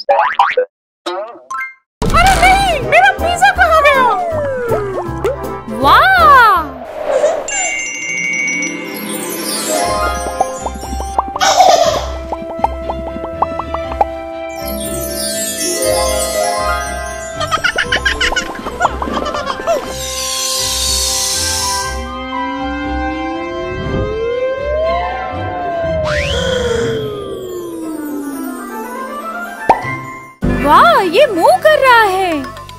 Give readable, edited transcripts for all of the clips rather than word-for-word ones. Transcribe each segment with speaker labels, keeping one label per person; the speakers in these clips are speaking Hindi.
Speaker 1: अरे नहीं, मेरा पिज़्ज़ा कहाँ गया?
Speaker 2: वाह! वाह, ये मूव कर रहा है।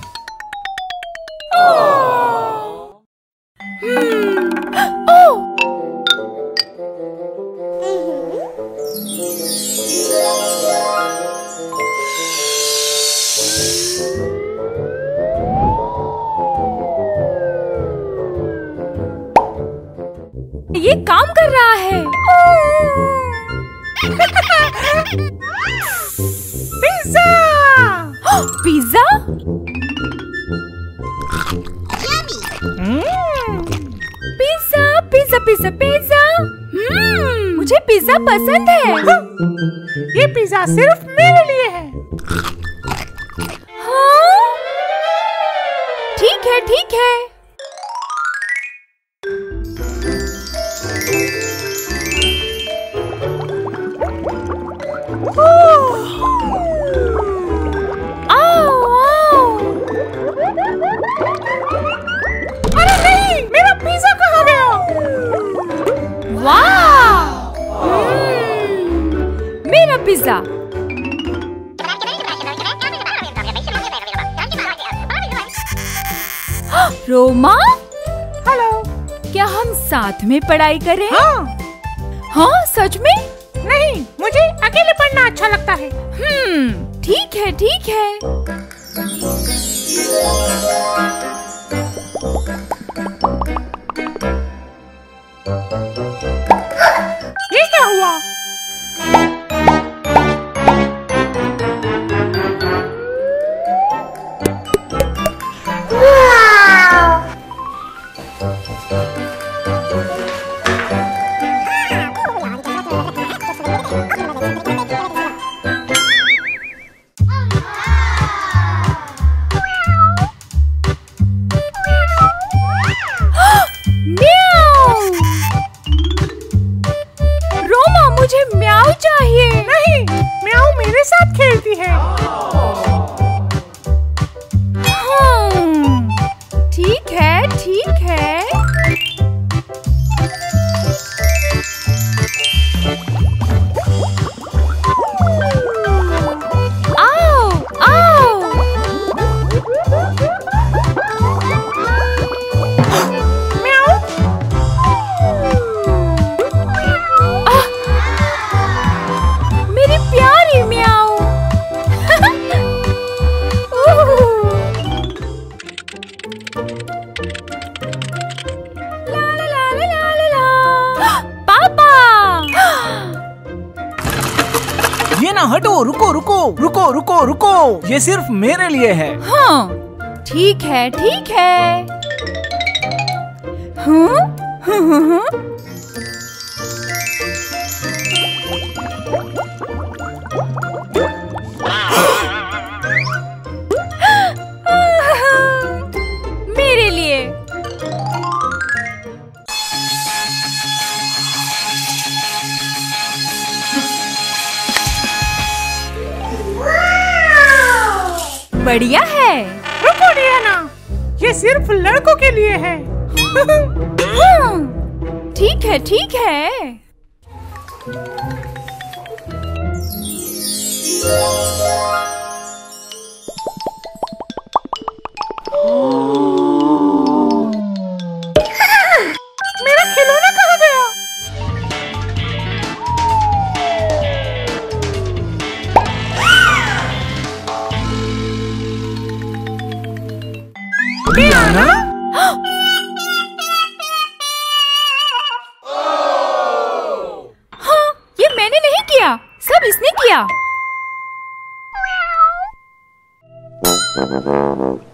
Speaker 2: ओह! ये काम कर रहा है।
Speaker 1: Pizza!
Speaker 2: Pizza? Pizza, pizza, pizza, pizza. मुझे पिज़्ज़ा पसंद है।
Speaker 1: ये पिज़्ज़ा सिर्फ मेरे लिए है।
Speaker 2: हाँ? ठीक है, ठीक है।
Speaker 1: अरे नहीं, मेरा पिज़्ज़ा कहाँ गया?
Speaker 2: वाह! मेरा पिज़्ज़ा। रोमा,
Speaker 1: हेलो।
Speaker 2: क्या हम साथ में पढ़ाई करें?
Speaker 1: हाँ।
Speaker 2: हाँ, सच में?
Speaker 1: नहीं, मुझे अकेले पढ़ना अच्छा लगता है।
Speaker 2: ठीक है, ठीक है।
Speaker 1: ये क्या हुआ?
Speaker 2: रोमा, मुझे म्याऊ चाहिए।
Speaker 1: नहीं, म्याऊ मेरे साथ खेलती है।
Speaker 2: ठीक है, ठीक है। आओ, आओ।
Speaker 1: म्याऊ।
Speaker 2: मेरी प्यारी म्याऊ। ला ला ला ला ला ला। पापा!
Speaker 3: ये ना हटो, रुको रुको रुको रुको रुको, ये सिर्फ मेरे लिए है।
Speaker 2: हाँ, ठीक है, ठीक है। हाँ? मेरे लिए। बढ़िया है।
Speaker 1: रुको डियाना, ये सिर्फ लड़कों के लिए है।
Speaker 2: हाँ, ठीक है, ठीक है।
Speaker 1: मेरा खिलौना कहाँ गया? डियाना?
Speaker 2: हाँ, ये मैंने नहीं किया, सब इसने किया।